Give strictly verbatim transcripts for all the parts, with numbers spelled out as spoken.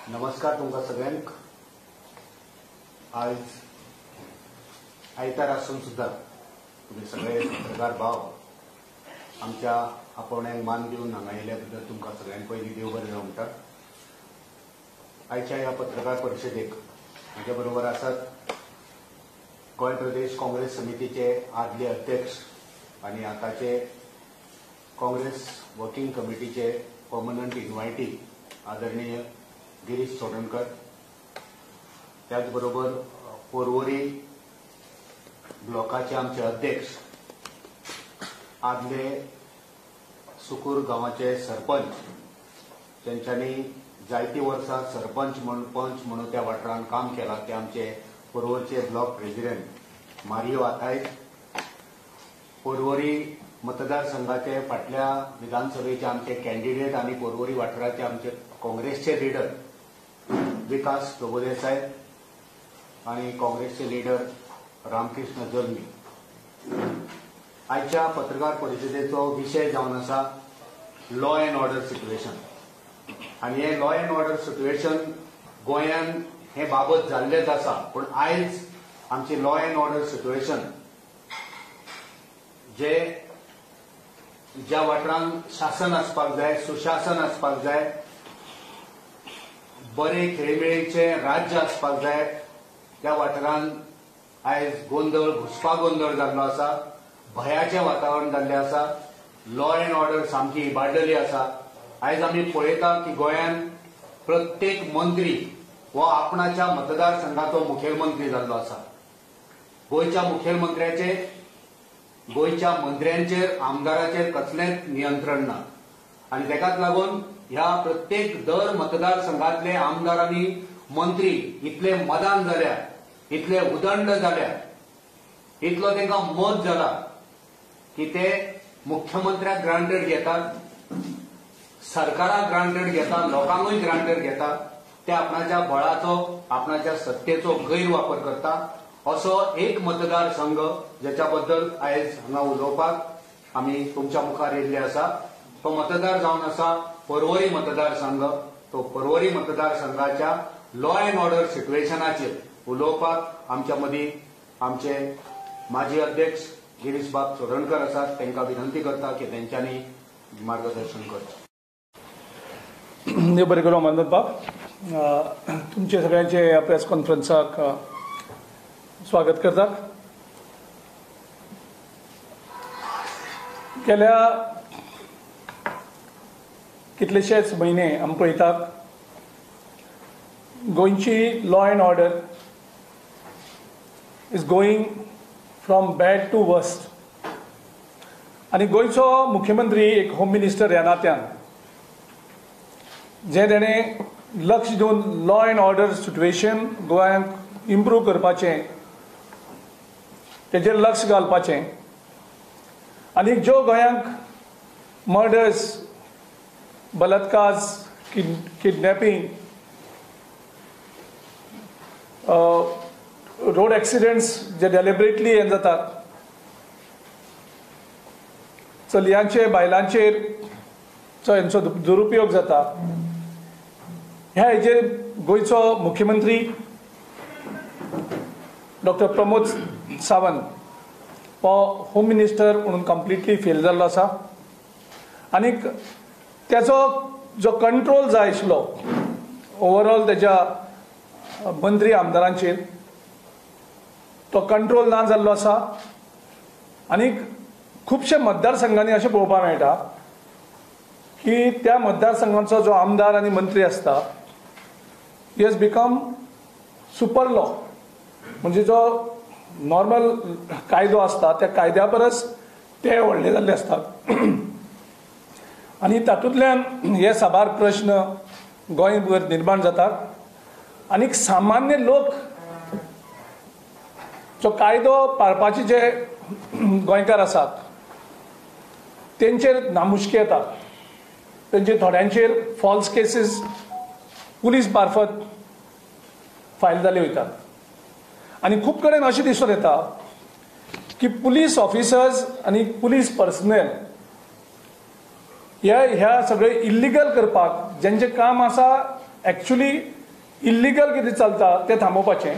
नमस्कार तुमकां सगळ्यांक। आज आयतार आसून सुद्धा तुम्ही सगळे पत्रकार भाव आमच्या आपोवण्यांक मान दिवन हांगा आयिल्ल्या बद्दल तुमकां सगळ्यांक पयलीं देव बरें जावं म्हणटा। आयच्या ह्या पत्रकार परिशदेक म्हजे बरोबर आसात गोंय प्रदेश काँग्रेस समितीचे आदले अध्यक्ष आनी आतांचे काँग्रेस वर्किंग कमिटीचे पर्मनंट इन्वायटी आदरणीय गिरीश चोडणकर, त्याचबरोबर पर्वरी ब्लॉकाचे आमचे अध्यक्ष आदले सुकूर गांवाचे सरपंच, ज्यांच्यांनी जायती वर्सां सरपंच म्हण पंच म्हणून त्या वाठारांत काम केलां, ते आमचे पर्वरचे ब्लॉक प्रेसिडेंट मारियो आताय, पर्वरी मतदारसंघाचे फाटल्या विधानसभेचे आमचे कॅन्डिडेट आनी पर्वरी वाठाराचे आमचे काँग्रेसचे लिडर विकास प्रभुदेसाय आणि काँग्रेसचे लिडर रामकृष्ण जल्मी। आजच्या पत्रकार परिशदेचो विषय जावन आसा लॉ अँड ऑर्डर सिट्युएशन। आणि हे लॉ अँड ऑर्डर सिट्युएशन गोंयान हे बाबत जाल्लेच आसा, पण आयज आमची लॉ अँड ऑर्डर सिट्युएशन जे ज्या वाठारांत शासन आसपाक जाय, सुशासन आसपाक जाय, बरे खेळमेळीचे राज्य आसपाक जाय, त्या वाठारांत आयज गोंधळ घुसपा गोंधळ जाल्लो आसा, भयाचें वातावरण जाल्लें आसा, लॉ अँड ऑर्डर सामकी इबाडलेली आसा। आयज आमी पळयता की गोंयान प्रत्येक मंत्री हो आपणाच्या मतदारसंघाचो मुखेलमंत्री जाल्लो आसा। गोंयच्या मुखेलमंत्र्याचे गोंयच्या मंत्र्यांचेर आमदाराचेर कसलेंच नियंत्रण ना, आनी तेकाच लागून ह्या प्रत्येक दर मतदारसंघातले आमदार आनी मंत्री इतले मदान जाल्या, इतले उदंड जाल्या, इतलो तांकां मत जाला की ते मुख्यमंत्र्याक ग्रांटेड घेतात, सरकाराक ग्रांटेड घेतात, लोकांकूय ग्रांटेड घेतात, ते आपणाच्या बळाचो आपणाच्या सत्तेचो गैरवापर करतात। असो एक मतदारसंघ ज्याच्या बद्दल आयज हांगा उलोवपाक आमी तुमच्या मुखार येयल्ले आसा, तो मतदार जावन आसा पर्वरी मतदारसंघ। तो पर्वरी मतदारसंघाच्या लॉ अँड ऑर्डर सिट्युएशनाचेर उलोवपाक आमच्या मदीं आमचे माजी अध्यक्ष गिरीश बाब चोडणकर आसात। तांकां विनंती करता की तेंच्यांनी मार्गदर्शन करचें। देव बरें करूं अमरनाथ बाब, तुमचे सगळ्यांचे ह्या प्रेस कॉन्फरन्साक स्वागत करता। गेल्या कितलेशेच म्हयने आमी पळयतात गोंयची law and order is going from bad to worst. आनी गोंयचो मुख्यमंत्री एक होम मिनिस्टर ह्या नात्यान जे तेणें लक्ष दिवन लॉ अँड ऑर्डर सिट्युएशन गोंयांत इम्प्रूव करपाचें, तेजेर लक्ष घालपाचें, आनी ज्यो गोंयांक मर्डर्स, बलात्कार, किडनॅपिंग, रोड एक्सिडेंट्स जे डेलिबरेटली हे जातात, चलयांचे बायलांचेर जो हेंचो दुरुपयोग जाता, ह्या हेजेर गोंयचो मुख्यमंत्री डॉक्टर प्रमोद सावंत हो होम मिनिस्टर म्हणून कंप्लिटली फेल जाल्लो आसा। आनीक त्याचो जो कंट्रोल जाय आशिल्लो ओवरऑल तेज्या मंत्री आमदारांचेर, तो कंट्रोल ना जाल्लो आसा। आनीक खुबशे मतदारसंघांनी अशें पळोवपाक मेळटा की त्या मतदारसंघाचो जो आमदार आनी मंत्री आसता, ही हॅज बिकम सुपर लॉ, म्हणजे जो नॉर्मल कायदो आसता त्या कायद्या परस ते व्हडले जाल्ले आसतात। आनी तातूंतल्यान हे साबार प्रश्न गोंयभर निर्माण जातात। आनीक सामान्य लोक जो कायदो पाळपाचे जे गोंयकार आसात तेंचेर नामुश्की येता, तेंचे थोड्यांचेर फॉल्स केसीस पुलीस मार्फत फायल जाल्ले वयतात। आनी खूब कडेन अशें दिसून येता की पुलीस ऑफिसर्स आनी पुलीस पर्सनल ह्या ह्या सगळे इल्लिगल करपाक जेंचें काम आसा एक्चुअली इल्लिगल कितें चलता तें थांबोवपाचें.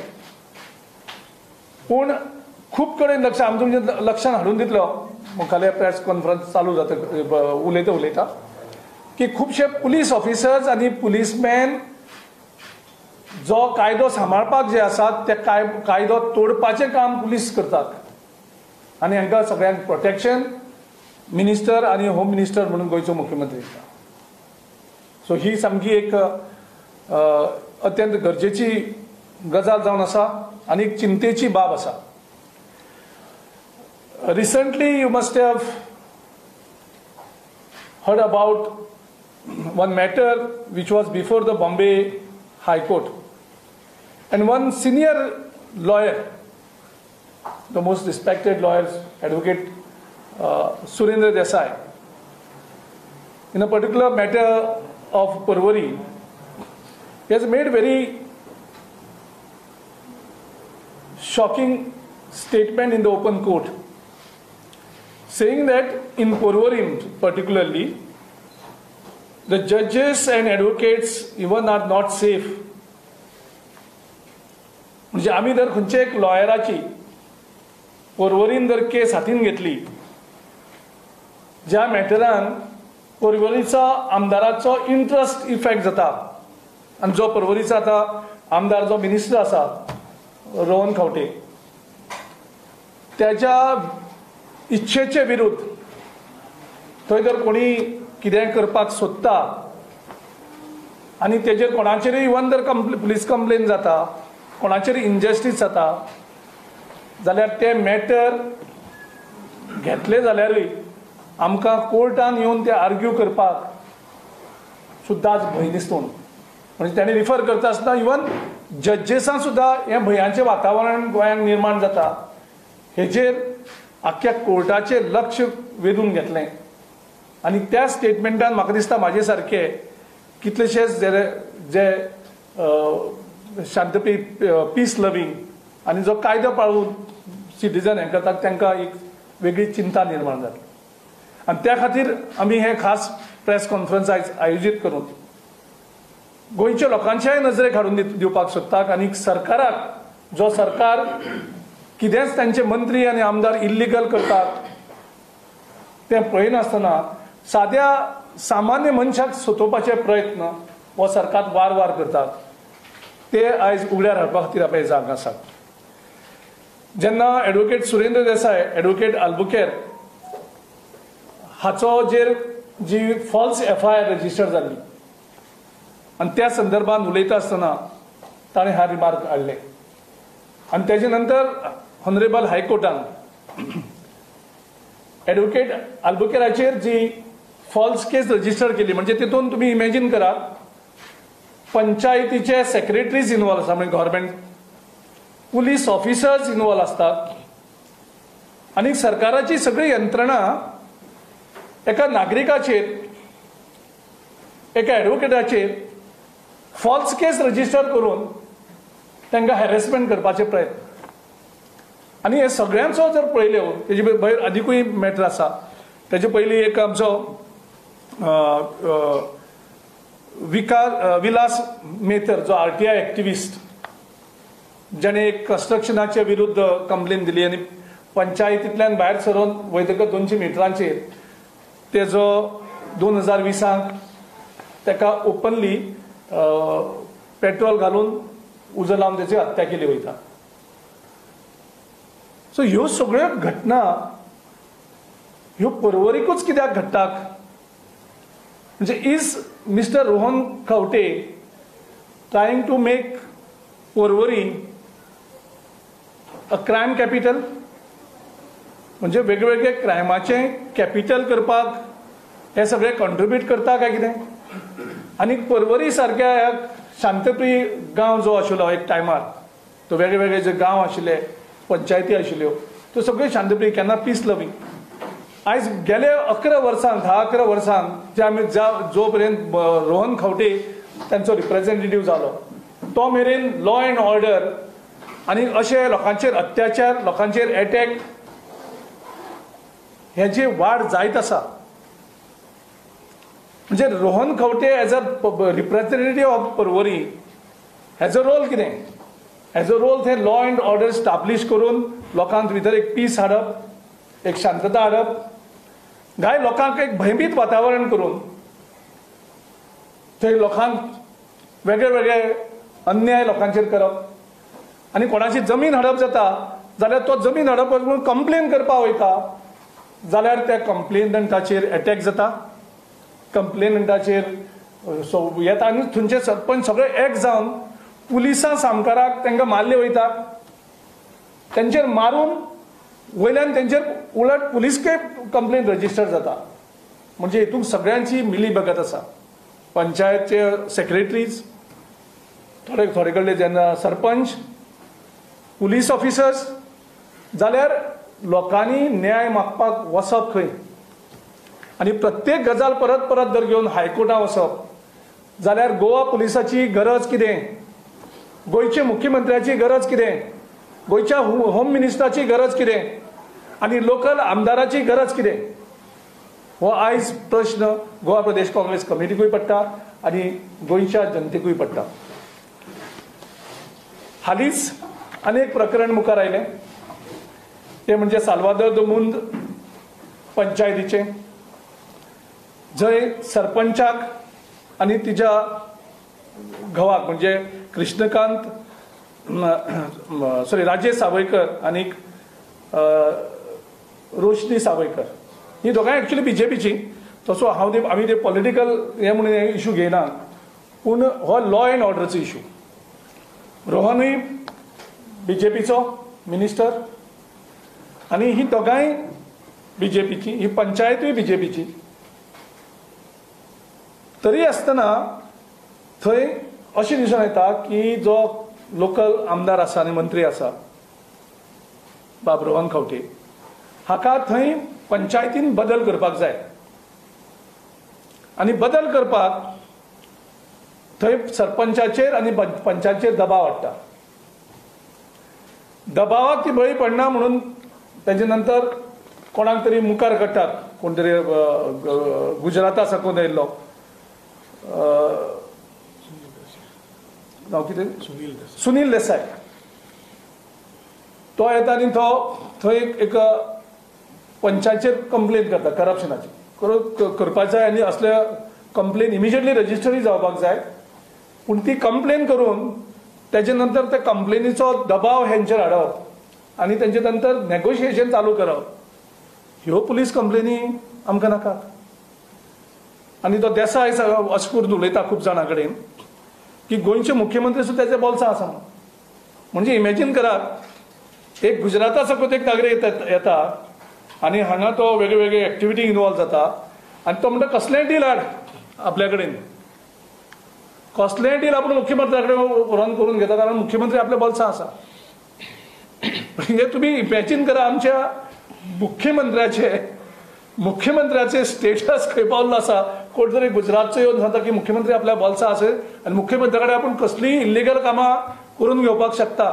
पूण खूब कडेन लक्ष आमी तुमच्या लक्षांत हाडून दितलो मुखाल्या प्रेस कॉन्फरन्स चालू जाता उलयता उलयता की खुबशे पुलीस ऑफिसर्स आनी पुलीसमॅन जो कायदो सांबाळपाक जे आसात ते काय कायदो तोडपाचें काम पुलीस करतात आनी हांकां सगळ्यांक प्रोटेक्शन मिनिस्टर आनी होम मिनिस्टर म्हणून गोंयचो मुख्यमंत्री दिता. सो ही सामकी एक अत्यंत गरजेची गजाल जावन आसा आनी एक चिंतेची बाब आसा. Recently you must have heard about one matter which was before the Bombay High Court, and one senior lawyer, the most respected lawyer, Advocate uh, Surendra Desai, in a particular matter of Porvorim, he has made very shocking statement in the open court, saying that in Porvorim particularly, the judges and advocates even are not safe. म्हणजे आमी जर खंयचे एक लॉयराची पोरवरीन जर केस हातीन घेतली ज्या मॅटरान पोरवरीचो आमदाराचो interest effect जाता आनी जो पोरवरीचो आतां आमदार जो मिनिस्टर आसा रोहन खंवटे त्याच्या इच्छेचे विरुद्ध थंय जर कोणी कितें करपाक सोदता आनी तेजेर कोणाचेरय इवन जर पुलीस कंप्लेन जाता कोणाचेर इनजस्टीस जाता जाल्यार ते मॅटर घेतले जाल्यारूय आमकां कोर्टान येवन ते आर्ग्यू करपाक सुद्दां आज भंय दिसता. म्हणजे ताणें रिफर करता आसतना इवन जजेसां सुद्दां हें भंयाचें वातावरण गोंयांत निर्माण जाता हेजेर आख्ख्या कोर्टाचें लक्ष वेधून घेतलें. आनी त्या स्टेटमेंटान म्हाका दिसता म्हाजे सारके कितलेशेच जे जे शांतप्रिय पीस लविंग आनी जो कायदो पाळून सिटीजन हें करतात तांकां एक वेगळी चिंता निर्माण जाली. आनी त्या खातीर आमी हें खास प्रेस कॉन्फरन्स आयज आयोजीत करून गोंयच्या लोकांच्याय नजरेक हाडून दिवपाक सोदतात आनी सरकाराक जो सरकार कितेंच तांचे मंत्री आनी आमदार इल्लिगल करतात तें पळयनासतना साद्या सामान्य मनशाक सोंपोवपाचे प्रयत्न हो सरकार वार वार करतात ते आयज उगड्यार हाडपा खातीर आपले जाग आसात. जेन्ना एडवोकेट सुरेंद्र देसाय एडवोकेट आल्बुकेर हाचो जेर जी false F I R register जाल्ली आनी त्या संदर्भात उलयता आसतना ताणें हा रिमार्क हाडले आनी तेजे नंतर ऑनरेबल हायकोर्टान एडवोकेट आल्बुकेराचेर जी फॉल्स केस रजिस्टर केली म्हणजे तितून तुम्ही इमॅजिन करात पंचायतीचे सेक्रेटरीज इन्वॉल्व आसा म्हणजे गव्हर्मेंट पुलीस ऑफिसर्स इन्वॉल्व असतात आणि सरकाराची सगळी यंत्रणा एका नागरिकाचेर एका एडवोकेटाचेर फॉल्स केस रजिस्टर करून तांकां हॅरेसमेंट करपाचे प्रयत्न. आनी हे सगळ्यांचो जर पळयल्यो तेजे भायर आदिकूय मॅटर आसा. तेजे पयलीं एक आमचो विकास विलास मेतर जो आर टी आय एक्टिविस्ट जाणे एक कन्स्ट्रक्शनाच्या विरुद्ध कंप्लेन दिली आनी पंचायतींतल्यान भायर सरून वयतकच दोनशे मिटरांचेर तेजो दोन हजार विसांक ताका ओपनली पेट्रोल घालून उजो लावन तेची हत्या केली वयता. सो ह्यो सगळ्यो घटना ह्यो पर्वरीकूच कित्याक घडटात म्हणजे is mister Rohan Khaunte trying to make Porvorim a crime capital म्हणजे वेगवेगळे क्रायमाचे कॅपिटल करपाक हे सगळे कॉन्ट्रिब्यूट करता काय कितें. आनी पर्वरी सारक्या ह्या शांतप्रिय गांव जो आशिल्लो एक टायमार तो वेगळे वेगळे जे गांव आशिल्ले पंचायती आशिल्ल्यो त्यो सगळ्यो शांतप्रिय केन्ना पीस लविंग. आयज गेले अकरा वर्सांक धा अकरा वर्सांक जे आमी जो पर्यंत रोहन खंवटे तांचो रिप्रेझेंटेटिव्ह जालो तो मेरेन लॉ अँड ऑर्डर आनी अशे लोकांचेर अत्याचार लोकांचेर एटॅक हेची वाड जायत आसा. म्हणजे Rohan Khaunte as a representative of Porvorim हेजो रोल कितें? हेजो रोल थंय लॉ अँड ऑर्डर स्टाब्लिश करून लोकांक भितर एक पीस हाडप, एक शांतता हाडप, गाय लोकांक एक भयभीत वातावरण करून थंय लोकांक वेगळे वेगळे अन्याय लोकांचेर करप आनी कोणाची जमीन हडप जाता जाल्यार तो जमीन हडप म्हणून कंप्लेन करपाक वयता जाल्यार त्या कंप्लेनंटाचेर अटॅक जाता, कंप्लेनंटाचेर सो येता आनी थंयचे सरपंच सगळे एक जावन पुलिसां सामकाराक तांकां मारले वयतात, तांचेर मारून वयल्यान तांचेर उलट पुलीसके कंप्लेन रजिस्टर जाता. म्हणजे हितून सगळ्यांची मिली भगत आसा. पंचायतचे सेक्रेटरीज, थोडे थोडे कडले जेन्ना सरपंच, पुलीस ऑफिसर्स, जाल्यार लोकांनी न्याय मागपाक वचप खंय आनी प्रत्येक गजाल परत परत जर घेवन हायकोर्टात वचप जाल्यार गोवा पुलिसाची गरज कितें, गोंयचे मुख्यमंत्र्याची गरज कितें, गोंयच्या होम मिनिस्टराची गरज कितें आनी लोकल आमदाराची गरज कितें, हो आयज प्रश्न गोवा प्रदेश काँग्रेस कमिटीकूय पडटा आनी गोंयच्या जनतेकूय पडटा. हालींच आनी एक प्रकरण मुखार आयलें, ते म्हणजे साल्वादोर द मुंद पंचायतीचें, जंय सरपंचाक आनी तिच्या घोवाक म्हणजे कृष्णकांत सॉरी राजेश सावयकर आनी रोशनी सावयकर ही दोगांय एक्चुअली बीजेपीची. तसो हांव ते आमी ते पॉलिटिकल हे म्हणून इशू घेयना, पूण हो लॉ अँड ऑर्डरचो इशू. रोहनूय बीजेपीचो मिनिस्टर आनी ही दोगांय बीजेपीची, ही पंचायतूय बीजेपीची. तरी आसतना थंय अशें दिसून येता की जो लोकल आमदार आसा आनी मंत्री आसा बाब रोहन खंवटे, हाका थंय पंचायतीन बदल करपाक जाय आनी बदल करपाक थंय सरपंचाचेर आनी पंचायतीचेर दबाव हाडटा. दबावाक ती बळी पडना म्हणून ताजे नंतर कोणाक तरी मुखार काडटात, कोण तरी गुजराता साकून येयल्लो नांव कितें सुनील सुनील देसाय, तो येता आनी तो थंय एक पंचायतीचेर कंप्लेन करता करप्शनाची. करपाक जाय आनी असले कंप्लेन इमिजिएटली रजिस्टरूय जावपाक जाय, पूण ती कंप्लेन करून तेजे नंतर त्या कंप्लेनीचो दबाव हेंचेर हाडप आनी तेंचे नंतर नेगोशिएशन चालू करप, ह्यो पुलीस कंप्लेनी आमकां नाकात. आनी तो देसाय अशें करून उलयता खूब जाणां कडेन की गोंयचे मुख्यमंत्री सुद्दां तेजे बोल्सां आसा. म्हणजे इमॅजीन करात, एक गुजराता सकून एक नागरीक येता आनी हांगा तो वेगळे वेगळे एक्टिविटी इनवॉल्व जाता आनी तो म्हणटा कसलेंय डील हाड आपल्या कडेन, कसलेंय डील आपूण मुख्यमंत्र्या कडेन रन करून घेता कारण मुख्यमंत्री आपल्या बोल्सां आसा. हे तुमी इमॅजीन करा, आमच्या मुख्यमंत्र्याचे मुख्यमंत्र्याचे स्टेटस खंय पावल्लो आसा. कोण तरी गुजरातचो येवन सांगता की मुख्यमंत्री आपल्या बोल्सां आसा आनी मुख्यमंत्र्या कडेन आपूण कसलीय इल्लिगल कामां करून घेवपाक शकता.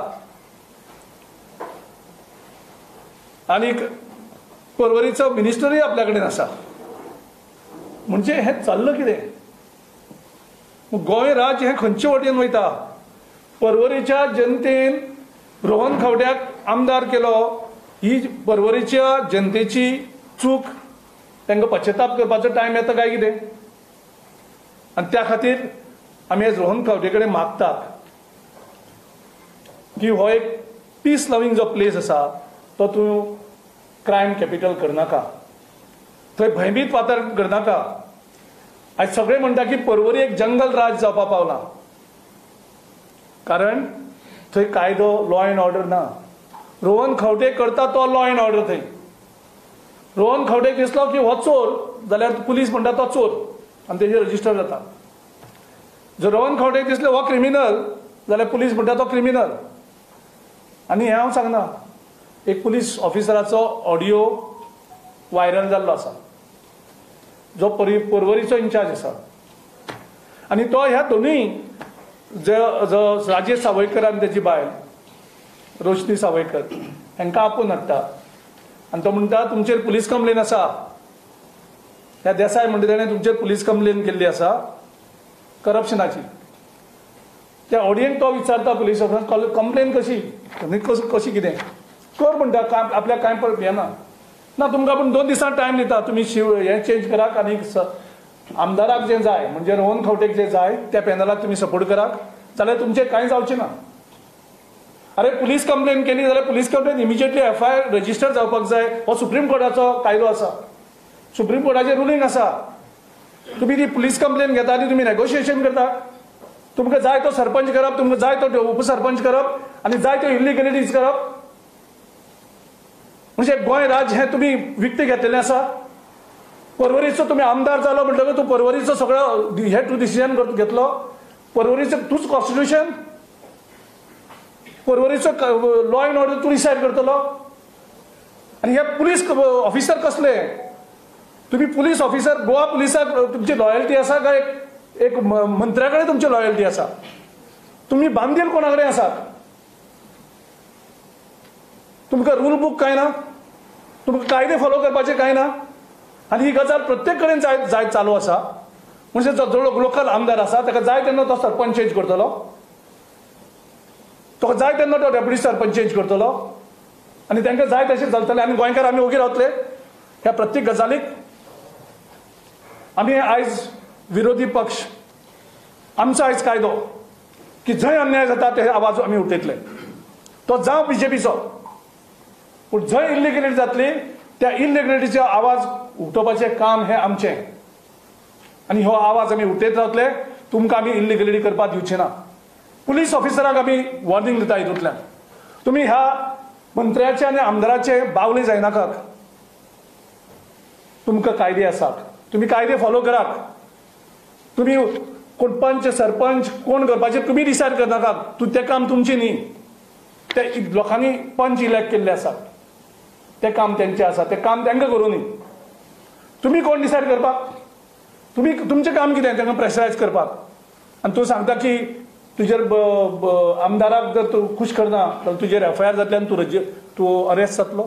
आनीक परवरीचो मिनिस्टरूय आपल्या कडेन आसा. म्हणजे हें चल्लां कितें? गोंय राज्य हें खंयचे वटेन वयता? परवरीच्या जनतेन रोहन खंवट्याक आमदार केलो, ही परवरीच्या जनतेची चूक, तांकां पश्चाताप करपाचो टायम येता काय कितें? आनी त्या खातीर आमी आज रोहन खंवटे कडेन मागतात की हो एक पीस लविंग जो प्लेस आसा तो तूं क्रायम कॅपिटल करनाका, थंय भयभीत वातावरण करनाका. आयज सगळे म्हणटा की परवरी एक जंगल राज जावपाक पावला, कारण थंय कायदो लॉ अँड ऑर्डर ना. रोहन खंवटे करता तो लॉ अँड ऑर्डर थंय. रोहन खंवटेक दिसलो की हो चोर जाल्यार पुलीस म्हणटा तो चोर आनी तेजेर रजिस्टर जाता. जर रोहन खंवटेक दिसलें हो क्रिमिनल जाल्यार पुलीस म्हणटा तो क्रिमिनल. आनी हें हांव सांगना, एक पुलीस ऑफिसराचो ऑडियो व्हायरल जाल्लो आसा जो परी परवरीचो इन्चार्ज आसा आनी तो ह्या दोनूय जो जो राजेश सावयकर आनी तेजी बायल रोशनी सावयकर हांकां आपोवन हाडटा आनी तो म्हणटा तुमचेर पुलीस कंप्लेन आसा. ह्या देसाय म्हणटा ताणें तुमचेर पुलीस कंप्लेन केल्ली आसा करप्शनाची. त्या ऑडियन्स तो विचारता पुलीस ऑफिसर कंप्लेन कशी कशी कितें कर म्हणटा काम आपल्याक कांय पळय येना ना तुमकां पूण दोन दिसां टायम दिता तुमी शिव हें चेंज कराक आनी आमदाराक जें जाय म्हणजे रोहन खंवटेक जें जाय त्या पॅनलाक तुमी सपोर्ट कराक जाल्यार तुमचें कांय जावचें ना. अरे पुलीस कंप्लेन केली जाल्यार police complaint immediately F I R register जावपाक जाय हो सुप्रीम कोर्टाचो कायदो आसा सुप्रीम कोर्टाचें रुलींग आसा. तुमी ती पुलीस कंप्लेन घेता आनी तुमी नेगोशिएशन करता तुमकां जाय तो सरपंच करप तुमकां जाय तो उपसरपंच करप आनी जाय त्यो इलिगलिटीज करप म्हणजे गोंय राज्य हें तुमी विकतें घेतलेलें आसा. परवरीचो तुमी आमदार जालो म्हणटकच तूं परवरीचो सगळो हे तूं डिसिजन घेतलो परवरीचो तूंच कॉन्स्टिट्यूशन परवरीचो लॉ एंड ऑर्डर तूं डिसायड करतलो आनी हे पुलीस ऑफिसर कसले तुमी पुलीस ऑफिसर गोवा पुलिसाक तुमची लॉयल्टी आसा काय एक मंत्र्या कडेन तुमची लॉयल्टी आसा तुमी बांदील कोणा कडेन आसात तुमकां रूल बूक कांय ना तुमकां कायदे फॉलो करपाचें कांय ना आनी ही गजाल प्रत्येक कडेन जाय जाय चालू आसा. म्हणजे जो लोकल आमदार आसा ताका जाय तेन्ना तो सरपंच चेंज करतलो तो जाय तेन्ना तो डेप्युटी सरपंच चेंज करतलो आनी तांकां जाय तशें चलतलें आनी गोंयकार आमी ओगी रावतले. ह्या प्रत्येक गजालीक आमी आयज विरोधी पक्ष आमचो आयज कायदो की जंय अन्याय जाता ते आवाज आमी उठयतले तो जावं बीजेपीचो पूण जंय इलिगलिटी जातली त्या इलिगलिटीचो आवाज उठोवपाचें काम हें आमचें आनी हो आवाज आमी उठयत रावतले. तुमकां आमी इलिगलिटी करपाक दिवचे ना. पुलीस ऑफिसराक आमी वॉर्निंग दिता हितूंतल्यान तुमी ह्या मंत्र्याचे आनी आमदाराचे बावले जायनाकात. तुमकां कायदे आसात तुमी कायदे फॉलो करात. तुमी कोण पंच सरपंच कोण करपाचें तुमी डिसायड करनाकात तूं तें काम तुमचें न्ही ते लोकांनी पंच इलेक्ट केल्ले आसात तें काम तेंचें आसा तें काम तांकां करूं न्ही. तुमी कोण डिसायड करपाक तुमी तुमचें काम कितें तांकां प्रेशरायज करपाक आनी तूं सांगता की तुजेर आमदाराक जर तूं खूश करना जाल्यार तुजेर एफ आय आर जातली आनी तूं रजी तूं अरेस्ट जातलो.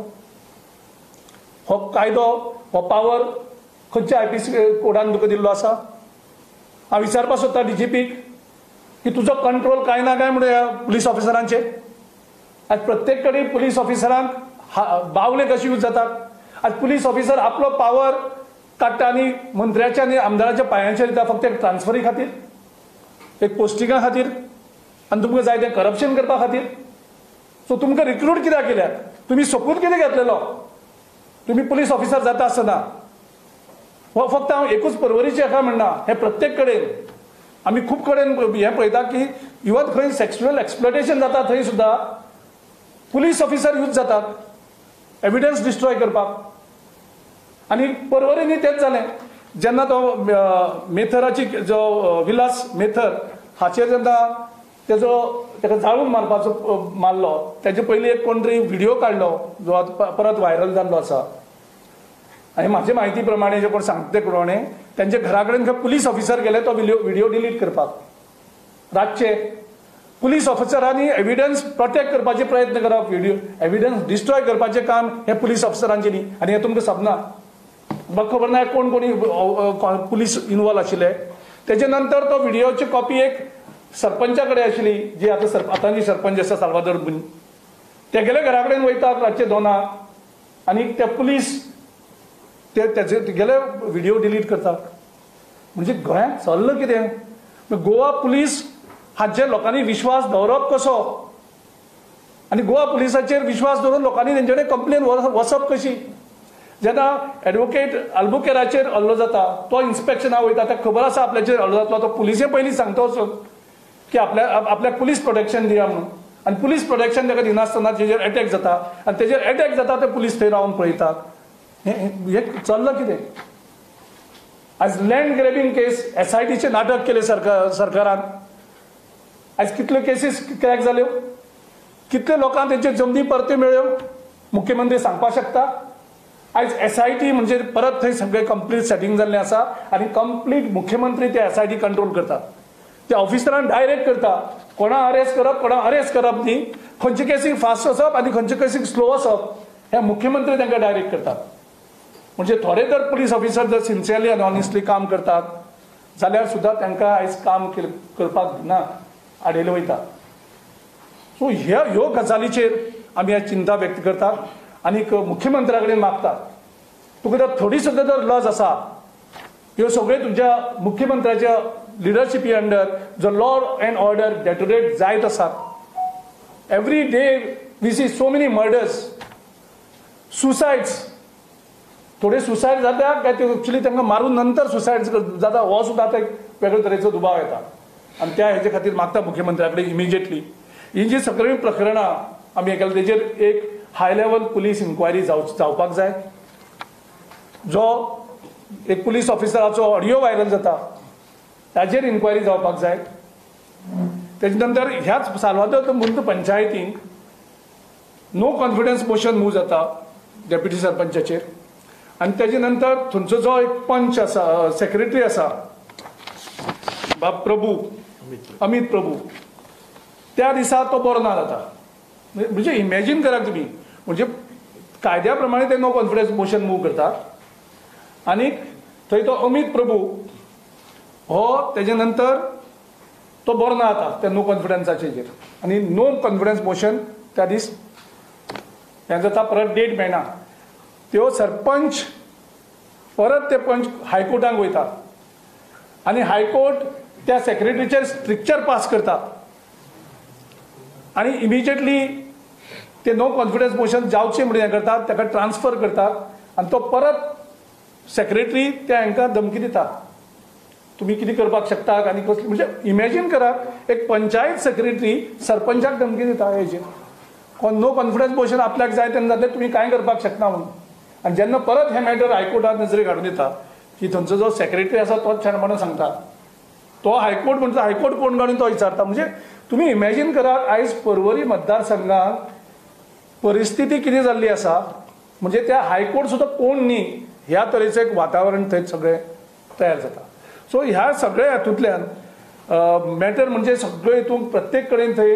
हो कायदो हो पावर खंयच्या आय पी सी कोर्टान तुका दिल्लो आसा. हांव विचारपाक सोदता डीजीपीक की तुजो कंट्रोल कांय ना काय म्हणून ह्या पुलीस ऑफिसरांचेर. आज प्रत्येक कडेन पुलीस ऑफिसरांक बावले कशे यूज जातात. आज पुलीस ऑफिसर आपलो पावर काडटा आनी मंत्र्याच्या आनी आमदाराच्या पांयांचेर दिता फक्त एक ट्रान्सफरी खातीर एक पोस्टिंगा खातीर आनी तुमकां जाय तें करप्शन करपा खातीर. सो तुमकां रिक्रूट कित्याक केल्यात तुमी सोपून कितें घेतलेलो तुमी पुलीस ऑफिसर जाता आसतना. हो फक्त हांव एकूच परवरीचें हेका म्हणना हें प्रत्येक कडेन आमी खूब कडेन हें पळयता की इवन खंय सेक्शुअल एक्सप्लॉयटेशन जाता थंय सुद्दां पुलीस ऑफिसर यूज जातात एविडन्स डिस्ट्रॉय करपाक. आनी परवरींनी तेंच जालें जेन्ना तो मेथराची जो विलास मेथर हाचेर जेन्ना तेजो ताका जाळून मारपाचो मारलो तेजे पयलीं एक कोण तरी व्हिडिओ काडलो जो आतां परत व्हायरल जाल्लो आसा. आनी म्हाजे म्हायती प्रमाणे जे कोण सांगता ते प्रमाणे तेंच्या घरा कडेन खंय पुलीस ऑफिसर गेले तो व्हिडिओ डिलीट करपाक. रातचे पुलीस ऑफिसरांनी एविडन्स प्रोटेक्ट करपाचे प्रयत्न करप व्हिडिओ एविडन्स डिस्ट्रॉय करपाचें काम हे पुलीस ऑफिसरांचें न्ही. आनी हे तुमकां सबना म्हाका खबर ना कोण कोणी पुलीस इनवॉल्व आशिल्ले. तेजे नंतर तो व्हिडिओची कॉपी एक सरपंचा कडेन आशिल्ली जी आतां सर आतांची सरपंच आसा साल्वादोर बुनी ते गेले घरा कडेन वयतात रातचे दोनाक आनी ते पुलीस ते तेजे गेले व्हिडिओ डिलीट करतात. म्हणजे गोंयांत चल्लं कितें गोवा पुलीस हाचे लोकांनी विश्वास दवरप कसो आनी गोवा पुलिसाचेर विश्वास दवरून लोकांनी तेंचे कडेन कंप्लेन वचप कशी. जेन्ना एडवोकेट आल्बुकेराचेर हल्लो जाता तो इन्स्पेक्शनाक वयता ताका खबर आसा आपल्याचेर हल्लो जातलो तो पुलिसे पयलीं सांगता वचून की आपल्या आपल्याक पुलीस प्रोटेक्शन दिया म्हणून आनी पुलीस प्रोटेक्शन ताका दिनासतना तेजेर एटॅक जाता आनी तेजेर एटॅक जाता ते पुलीस थंय रावन पळयतात. हें चल्लं कितें. आज land grabbing case S I टीचें नाटक केलें सरकार सरकारान. आज कितल्यो केसीस क्रॅक जाल्यो कितले लोकांक तेंच्यो जमनी परत्यो मेळ्ळ्यो मुख्यमंत्री सांगपाक शकता. आयज एस आय टी म्हणजे परत थंय सगळें कंप्लीट सेटींग जाल्लें आसा आनी कंप्लीट मुख्यमंत्री ते एस आय टी कंट्रोल करतात. त्या ऑफिसरान डायरेक्ट करता कोणा अरेस्ट करप कोणा अरेस्ट करप न्ही खंयचे केसीक फास्ट वचप आनी खंयचे केसीक स्लो वचप हे मुख्यमंत्री तांकां डायरेक्ट करतात. म्हणजे थोडे जर पुलीस ऑफिसर जर सिन्सियरली आनी ऑनेस्टली काम करतात जाल्यार सुद्दां तांकां आयज काम करपाक दिना. आडयले वयता. सो ह्या ह्यो गजालीचेर आमी आज चिंता व्यक्त करतात आनी मुख्यमंत्र्या कडेन मागतात तुका जर थोडी सुद्दां जर लज आसा ह्यो सगळ्यो तुमच्या मुख्यमंत्र्याच्या लिडरशिपी अंडर जो लॉ अँड ऑर्डर डेटोरेट जायत आसात. Every day we see so many murders, suicides. थोडे सुसायड जाता काय ते एक्चुअली तांकां मारून नंतर सुसायड जाता हो सुद्दां आतां एक वेगळे तरेचो दुबाव येता आनी त्या हेजे खातीर मागता मुख्यमंत्र्या कडेन इमिजिएटली ही जी सगळीं प्रकरणां आमी हें केलें तेजेर एक हाय लेवल पुलीस इन्क्वायरी जाव जावपाक जाय. जो एक पुलीस ऑफिसराचो ऑडियो व्हायरल जाता ताजेर इन्क्वायरी जावपाक जाय. तेजे नंतर ह्याच सालवादोर मुंद पंचायतीन नो कॉन्फिडन्स मोशन मूव जाता डेप्युटी सरपंचाचेर आनी तेजे नंतर थंयचो जो एक पंच आसा सेक्रेटरी आसा बाब प्रभू अमित प्रभू त्या दिसा तो बरो ना जाता. म्हणजे इमॅजिन करात तुमी म्हणजे कायद्या प्रमाणे ते नो कॉन्फिडन्स मोशन मूव करतात आनी थंय तो अमित प्रभू हो तेजे नंतर तो बरो ना जाता त्या नो कॉन्फिडन्साचेर आनी नो कॉन्फिडन्स मोशन त्या दीस हें जाता. परत डेट मेळना. त्यो सरपंच परत ते पंच हायकोर्टाक वयता आनी हायकोर्ट त्या सेक्रेटरीचेर स्ट्रिक्चर पास करता आनी इमिजिएटली ते नो कॉन्फिडन्स मोशन जावचें म्हणून हें करतात ताका ट्रान्सफर करतात आनी तो परत सेक्रेटरी त्या हांकां धमकी दिता तुमी कितें करपाक शकतात आनी कसली. म्हणजे इमॅजिन करात एक पंचायत सेक्रेटरी सरपंचाक धमकी दिता हेजेर नो कॉन्फिडन्स मोशन आपल्याक जाय तेन्ना जाल्यार तुमी कांय करपाक शकना म्हणून. आनी जेन्ना परत हें मॅटर हायकोर्टात नजरेक हाडून दिता की थंयचो जो सेक्रेटरी आसा तोच शाणपणां सांगता तो हायकोर्ट म्हणटा हायकोर्ट कोण काडून तो विचारता. म्हणजे तुमी इमॅजिन करात आयज पर्वरी मतदारसंघात परिस्थिती कितें जाल्ली आसा. म्हणजे त्या हायकोर्ट सुद्दां कोण न्ही ह्या तरेचें एक वातावरण थंय सगळें तयार जाता. सो ह्या सगळ्या हातूंतल्यान मॅटर म्हणजे सगळ्यो हितूंक प्रत्येक कडेन थंय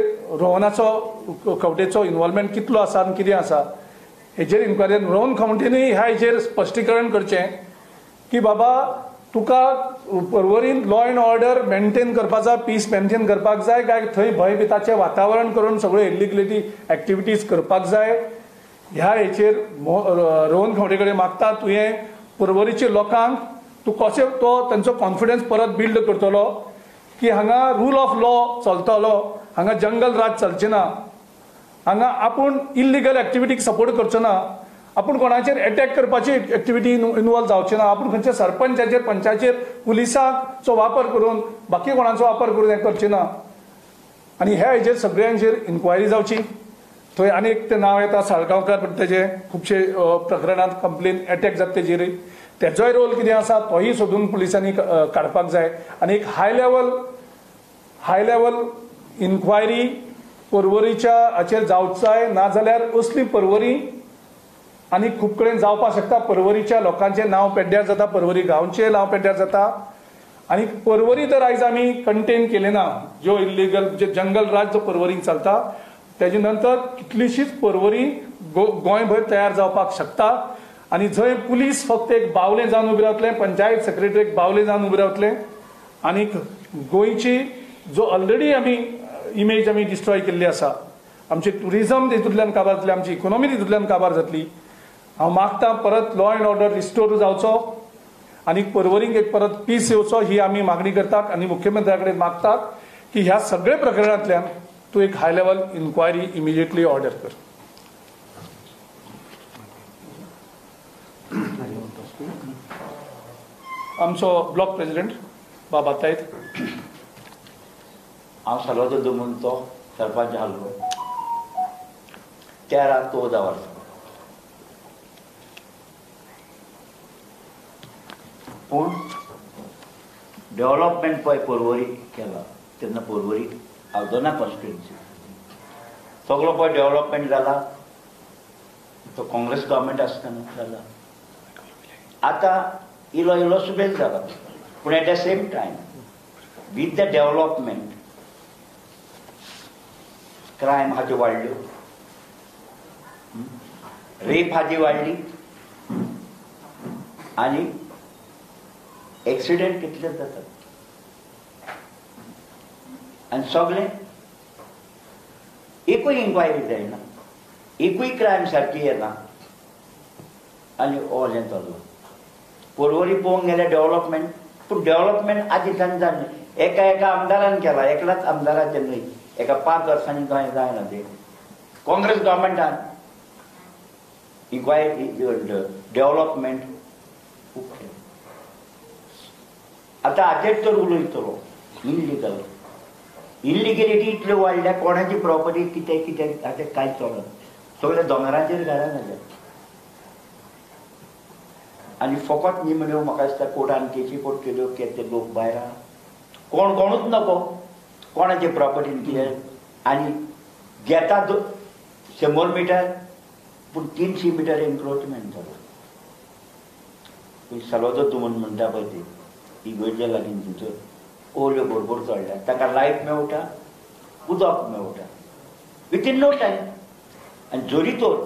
रोहनाचो खंवटेचो इन्वॉल्वमेंट कितलो आसा आनी कितें आसा हेजेर इन्क्वायरी. रोहन खंवटेनूय ह्या हेजेर स्पश्टीकरण करचें की बाबा तुका पर्वरीन लॉ अँड ऑर्डर मेंटेन करपाक जाय, पीस मेंटेन करपाक जाय काय थंय भयभिताचें वातावरण करून सगळ्यो इलिगलिटी एक्टिविटीज करपाक जाय. ह्या हेचेर रोहन खंवटे कडेन मागता तुवें पर्वरीच्या लोकांक तूं कशें तो तांचो कॉन्फिडन्स परत बिल्ड करतलो की हांगा रूल ऑफ लॉ चलतलो, हांगा जंगल राज चलचें ना, हांगा आपूण इल्लिगल एक्टिविटीक सपोर्ट करचो ना, आपूण कोणाचेर अटॅक करपाची एक्टिविटी इनवॉल्व जावचें ना, आपूण खंयच्या सरपंचाचेर पंचाचेर पुलिसांचो वापर करून बाकी कोणाचो वापर करून हें करचें ना. आनी ह्या हेजेर सगळ्यांचेर इन्क्वायरी जावची. थंय आनीक तें नांव येता साळगांवकार तेजे खुबशे प्रकरणांत कंप्लेन अटॅक जाता तेजेर तेजोय रोल कितें आसा तोही सोदून पुलिसांनी काडपाक जाय. आनी एक high level high level inquiry पर्वरीच्या हाचेर जावची जाय. नाजाल्यार असली पर्वरी आनी खूब कडेन जावपाक शकता. पर्वरीच्या लोकांचें नांव पेड्ड्यार जाता, पर्वरी गांवचें नांव पेड्ड्यार जाता. आनी पर्वरी तर आयज आमी कंटेन केले ना. ज्यो इल्लिगल जे जंगल राज जो पर्वरीन चलता तेजे नंतर कितलीशीच पर्वरी गो गोंयभर तयार जावपाक शकता. आनी जंय पुलीस फक्त एक बावलें जावन उबें रावतलें, पंचायत सेक्रेटरी एक बावलें जावन उबें रावतलें आनी गोंयची जो ऑलरेडी आमी इमेज आमी डिस्ट्रॉय केल्ली आसा, आमची टुरिजम तितूंतल्यान काबार जातली, आमची इकॉनॉमी तितूंतल्यान काबार जातली. हांव मागतां परत लॉ अँड ऑर्डर रिस्टोर जावचो आनी पर्वरींक एक परत पीस येवचो ही आमी मागणी करतात आनी मुख्यमंत्र्या कडेन मागतात की ह्या सगळ्या प्रकरणांतल्यान तूं एक high level inquiry immediately order कर. आमचो ब्लॉक प्रेसिडेंट बाबा तायत. हांव सालवादोर दोमोनचो सरपंच आसलो तेरा चवदा वर्सां. पूण डेव्हलपमेंट पळय पर्वरी केला तेन्ना पर्वरी आल्दोना कॉन्स्टिट्युएन्सी सगळो पळय डेव्हलपमेंट जाला तो काँग्रेस गव्हर्मेंट आसतना जाला. आतां इलो इलो सुबेज जाला पूण at the same time with the development crime हाजी वाडल्यो, रेप हाजी वाडली आनी एक्सिडेंट कितले जातात. आनी सगळे एकूय इन्क्वायरी जायना, एकूय क्रायम सारकी येना आनी ऑल हें चल्लां. पर्वरी पळोवंक गेल्यार डेव्हलपमेंट, पूण डेव्हलपमेंट आदिसान जालें. एका एका आमदारान केला, एकल्याच आमदाराचे न्हय, एका पांच वर्सांनी गोंय जायना ते काँग्रेस गव्हर्मेंटान इन्क्वायरी डेव्हलपमेंट खूब केलें. आतां हाजेर तर उलयतलो इनलिगल इनलिगलिटी इतल्यो वाडल्या, कोणाची प्रॉपर्टी कितें कितें आतां कांय चलना, सगळे दोंगराचेर घरां जाल्या. आनी फकत निमण्यो म्हाका दिसता कोर्टान केसी पडटल्यो, केते लोक भायर आहा, कोण कोणूच नको कोणाचे प्रॉपर्टीन कितें. आनी घेता शंबर मिटर पूण तिनशी मिटर एन्क्रोचमेंट जालो. सलोदो तुमन म्हणटा पळय ती इगोर्जे लागीं भितर ओल्यो भरपूर चडल्या, ताका लायट मेळटा, उदक मेळटा विथीन नो टायम. आनी जोरी तर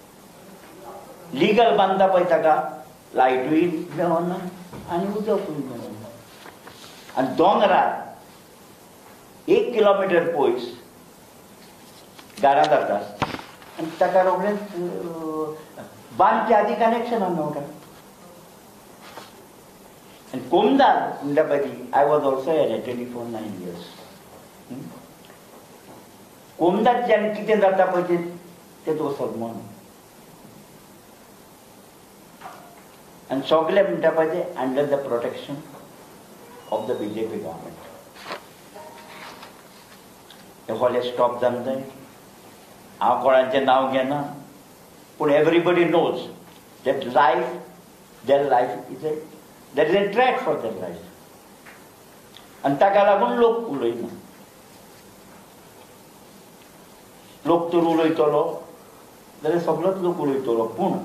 लिगल बांदता पळय ताका लायटूय मेळना आनी उदकूय मेळना. आनी दोंगरार एक किलोमिटर पयस घरां जातात आनी ताका रोखडेंच बांदच्या आदी कनेक्शनां मेळटा. आनी कोमदार म्हणटा पळय ती, I was also elected for nine years. कोमदाच्यान कितें जाता पळय ते तेच वचप म्हण. आनी सगळे म्हणटा पळय ते under the protection of the BJP government. हे खोले स्टॉप जावंक जाय. हांव कोणाचें नांव घेना, पूण everybody knows that life their life is a there is a threat for their life. आनी ताका लागून लोक उलयना. लोक तर उलयतलो जाल्यार सगळोच लोक उलयतलो, पूण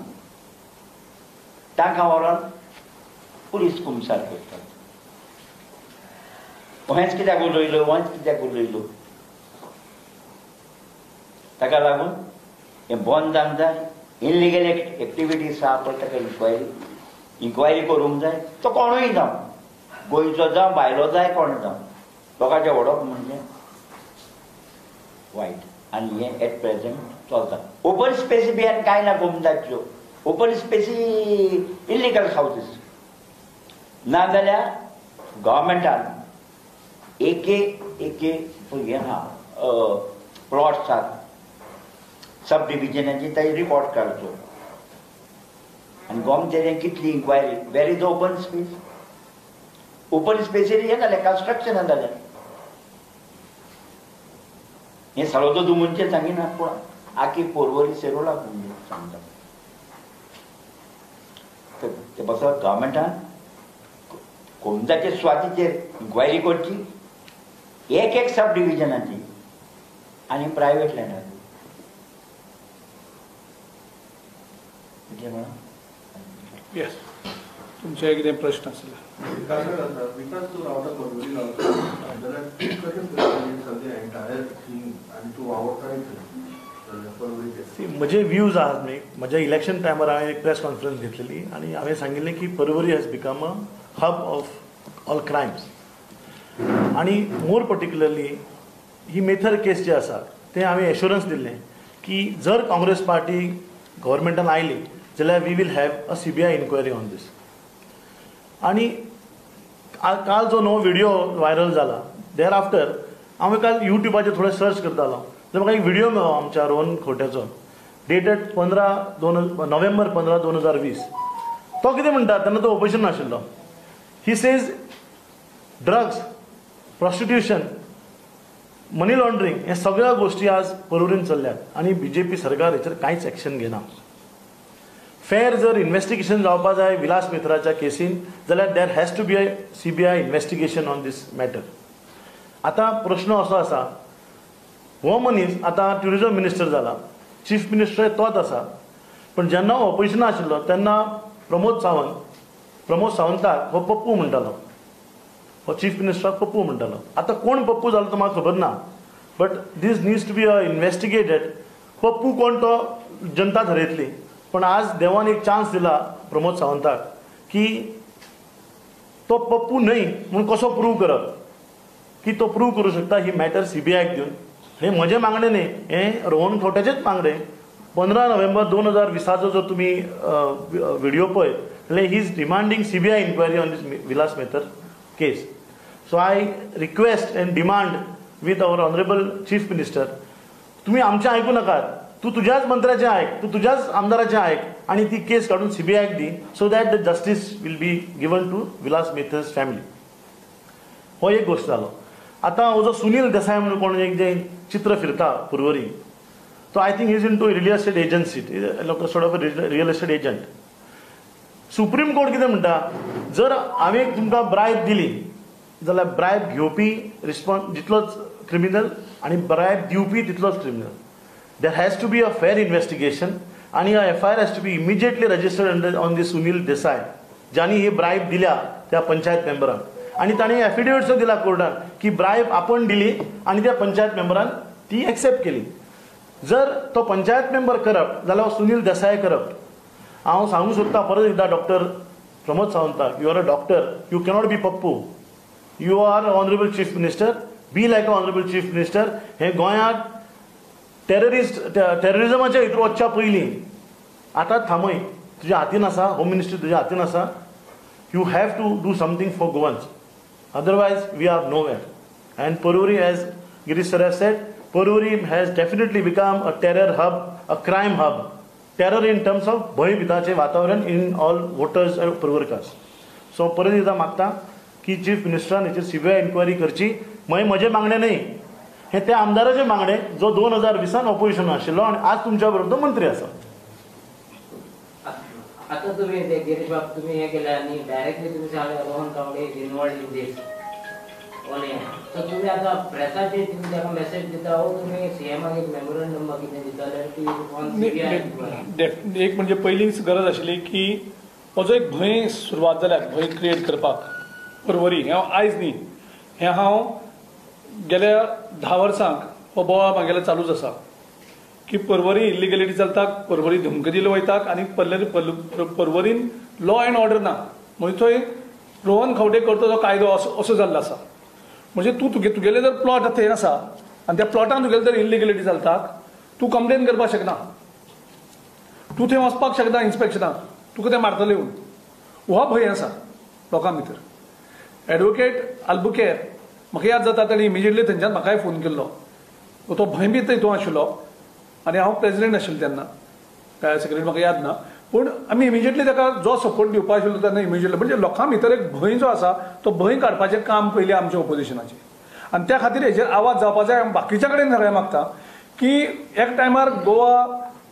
ताका व्हरोन पुलीस कुमसार करतात. हेंच कित्याक उलयलो, हेंच कित्याक उलयलो. ताका लागून हें बंद जावंक जाय. इनलिगल एक्टिविटीज आहा पळय ताका इन्क्वायरी इन्क्वायरी करूंक जाय. तो कोणूय जावं, गोंयचो जावं भायलो जाय, कोण जावं, लोकांचें व्हडप म्हणजे वायट. आनी हें एट प्रेझेंट चलता. ओपन स्पेसी बी आनी कांय ना गोमदाच्यो. ओपन स्पेसी इल्लिगल हावजीस नाजाल्यार गव्हर्मेंटान एक एक हें आहा प्लॉट्स आहात सब डिविजनाची ताची रिपोर्ट काडचो. आनी गोमचें कितली इन्क्वायरी, where is the open space. Open स्पेसीर हें जालें कन्स्ट्रक्शन जालें. हें सलोदो दुमनचें सांगिना, पूण आखी पर्वरी सेरोला सांगता. ते बसत गव्हर्मेंटान कोमदाचे स्वातीचेर इन्क्वायरी करची, एक एक सब डिविजनाची आनी प्रायवेट लँडाची. येस, तुमचे कितें प्रश्न आसले? विकास विकास तूं रावता पर्वरी रावता जाल्यार कशें सद्या एंटायर थींग आनी तूं वावरताय पर्वरी. म्हजे व्ह्यूज आहात न्ही, म्हज्या इलेक्शन टायमार हांवें एक प्रेस कॉन्फरन्स घेतलेली आनी हांवें सांगिल्लें की Porvorim has become a hub of all crimes. आनी मोर पर्टिक्युलरली ही मेथर केस जी आसा तें हांवें एश्युरन्स दिल्लें की जर काँग्रेस पार्टी गव्हर्मेंटान आयली जाल्यार we will have a C B I inquiry on this. आनी काल जो नवो व्हिडिओ व्हायरल जाला देर आफ्टर हांवें काल युट्यूबाचेर थोडें सर्च करतालो जाल्यार म्हाका एक व्हिडिओ मेळ्ळो आमच्या रोहन खोटेचो, डेटेड पंदरा दोन नोव्हेंबर पंदरा दोन हजार वीस. तो कितें म्हणटा, तेन्ना तो ऑपोजिशन नाशिल्लो. He says drugs, prostitution, money laundering हे सगळ्या गोष्टी आज पर्वरीन चल्ल्यात आनी बी जे पी सरकार हेचेर कांयच एक्शन घेना. फेर जर इन्व्हेस्टिगेशन जावपा जाय विलास मित्राच्या केसीन जाल्यार there has to be a C B I investigation on this matter. आतां प्रश्न असो आसा, हो मनीस आतां ट्युरिजम मिनिस्टर जाला, चीफ मिनिस्टर तोच आसा, पण जेन्ना हो ऑपोजिशन आशिल्लो तेन्ना प्रमोद सावंत प्रमोद सावंताक हो पप्पू म्हणटालो, हो चीफ मिनिस्टराक पप्पू म्हणटालो. आतां कोण पप्पू जालो तो म्हाका खबर ना, but this needs to be a investigated. Pappu कोण तो जनता ठरयतली. पण आज देवान एक चान्स दिला प्रमोद सावंताक की तो पप्पू न्हय म्हणून कसो प्रूव करप. की तो प्रूव्ह करू शकता ही मॅटर सीबीआयक दिवन. हे म्हजें मागणें न्ही, हें रोहन खंवटेचेंच मागणें. पंदरा नोव्हेंबर दोन हजार विसाचो जो तुमी व्हिडिओ पळय जाल्यार he is demanding CBI inquiry on this Vilas Mehtar case. So I request and demand with our honourable chief minister, तुम्ही आमचें आयकूं नाकात. तू तुज्याच मंत्र्याचें आयक, तू तुज्याच आमदाराचें आयक आनी ती केस काडून सीबीआयक दी, so that the justice will be given to Vilas Mehtar's family. हो एक गोष्ट जालो. आतां हो जो सुनील देसाय म्हणून कोण एक जे चित्र फिरता पुर्वरी, तो I think is in to real estate agency, sort of real estate agent. Supreme court कितें म्हणटा, जर हांवें तुमकां ब्रायब दिली जाल्यार ब्रायब घेवपी रिस्पॉन्स जितलोच क्रिमिनल आनी ब्रायब दिवपी तितलोच criminal. There has to be a fair investigation आनी a F I R has to be immediately registered on the Sunil Desai, ज्यांनी ही ब्रायब दिल्या त्या पंचायत मेंबरान. आणि ताणें एफिडेविट दिला कोर्टान की ब्रायब आपण दिली आणि त्या पंचायत मेंबरान ती एक्सेप्ट केली. जर तो पंचायत मेंबर करप्ट जाल्यार सुनील देसाय करप्ट. हांव सांगूंक सोदतां परत एकदां डॉक्टर प्रमोद सावंताक, you are a doctor, you cannot be Pappu. You are honourable chief minister, be like a honourable chief minister. हे गोंयांत टेररिस्ट टेररिजमाच्या हितून वचच्या पयलीं आतां थांबय, तुज्या हातीन आसा, होम मिनिस्ट्री तुज्या हातीन आसा. You have to do something for Goans, otherwise we are nowhere. And Porvorim, as Girish sir has said, Porvorim has definitely become a terror hub, a crime hub. Terror in terms of भय भिताचे वातावरण in all voters and Porvorikars. So परत एकदा मागता की chief मिनिस्टरान हेचेर CBI inquiry करची. मागीर म्हजें मागणें न्ही, हे त्या आमदाराचें मागणें जो दोन हजार विसान ऑपोजिशन आशिल्लो आणि आज तुमच्या बरोबर तो मंत्री आसा. आता तुम्ही ते गिरीश बाब तुम्ही हे केलं आणि डायरेक्टली तुम्ही सांगा Rohan Khaunte is involved in this ओले. तर तुम्ही आता प्रेसाचे तुम्ही त्याला मेसेज दिता हो, तुम्ही सीएमाक एक मेमोरंडम कितें दिताले की ऑन सीबीआय. एक म्हणजे पहिलीच गरज आशिल्ली की हो जो एक भंय सुरवात जाल्यार भंय क्रिएट करपाक परवरी हे आयज न्ही, हे हांव गेल्या धा वर्सांक हो बोवाळ म्हागेलो चालूच आसा की परवरी इलिगलिटी चलता, परवरी धमकी दिल्यो वयताक आनी परवरीन लॉ अँड ऑर्डर ना. म्हणजे थंय रोहन खंवटे करता जो कायदो असो जाल्लो आसा. म्हणजे तूं तुगे तुगेले जर प्लॉट थंय आसा आनी त्या प्लॉटान तुगेले जर इलिगलिटी चलताक तूं कंप्लेन करपाक शकना, तूं थंय वचपाक शकना इन्स्पेक्शनाक, तुका ते मारतले येवन. हो भंय आसा लोकां भितर. एडवोकेट आल्बुकेर म्हाका याद जाता ताणी इमिजिएटली थंयच्यान म्हाकाय फोन केल्लो. तो भंय बी थंय आशिल्लो आनी हांव प्रेसिडेंट आशिल्लो तेन्ना, काय सेक्रेटरी म्हाका याद ना. पूण आमी इमिजिएटली ताका जो सपोर्ट दिवपा आशिल्लो तेन्ना इमिजिएटली म्हणजे लोकां भितर एक भंय जो आसा तो भंय काडपाचें काम पयलीं आमच्या ओपोजिशनाचें. आनी त्या खातीर हेचेर आवाज जावपा जाय. बाकीच्या कडेन सगळें मागता की एक टायमार गोवा